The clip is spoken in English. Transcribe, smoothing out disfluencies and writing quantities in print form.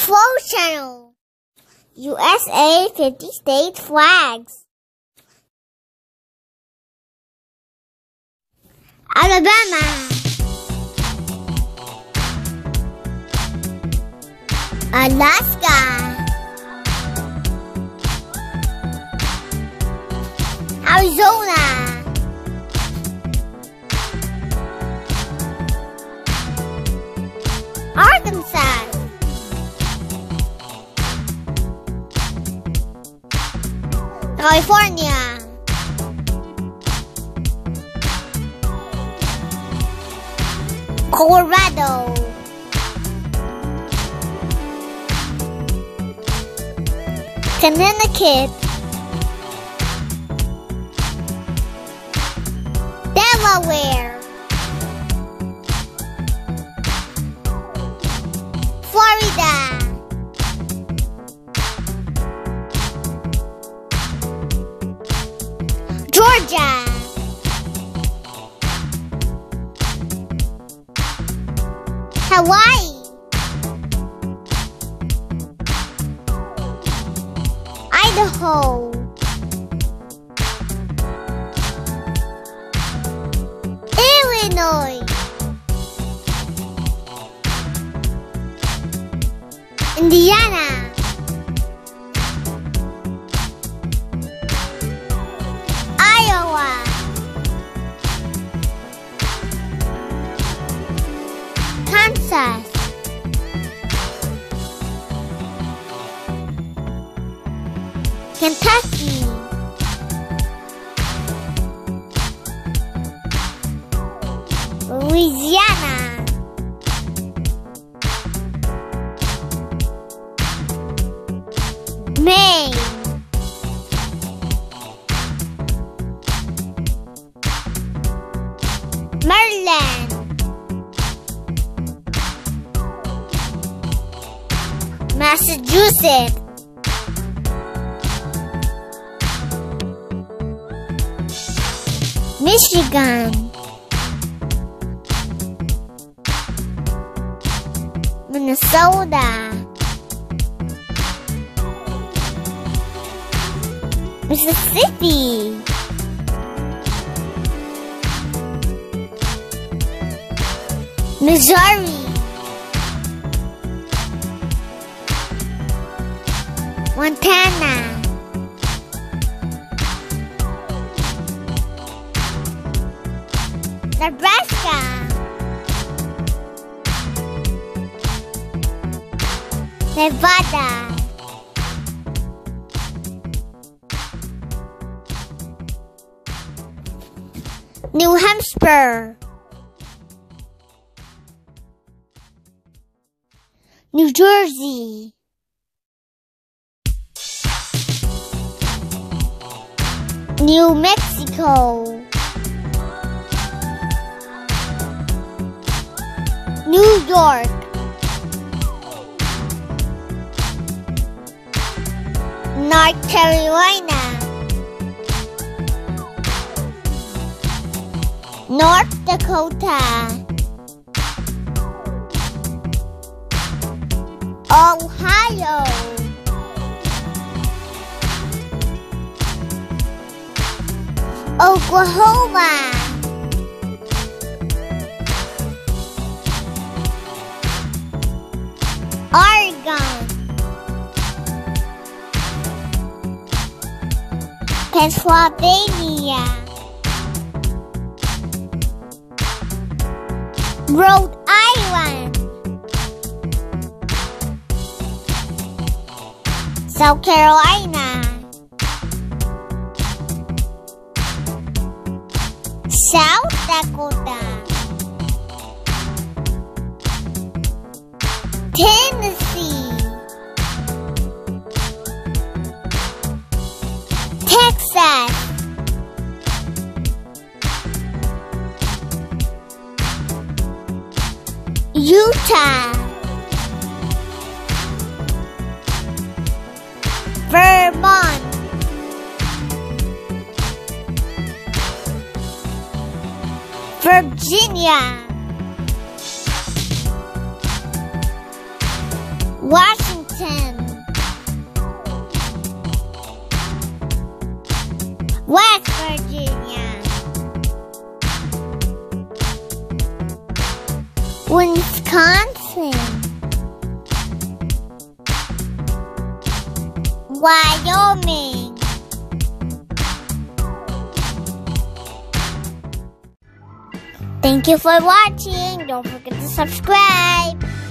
Info Channel. USA 50 state flags. Alabama. Alaska. Arizona. Arkansas. California. Colorado. Connecticut. Delaware. Florida. Georgia. Hawaii. Idaho. Illinois. Indiana. Iowa. Kansas. Kentucky. Louisiana. Maine. Maryland. Massachusetts. Michigan. Minnesota. Mississippi. Missouri. Montana. Nebraska. Nevada. New Hampshire. New Jersey. New Mexico. New York. North Carolina. North Dakota. Ohio. Oklahoma. Oregon. Pennsylvania. Rhode Island. South Carolina. South Dakota. Tennessee. Texas. Utah. Vermont. Virginia. Washington. Wisconsin, Wyoming, thank you for watching. Don't forget to subscribe.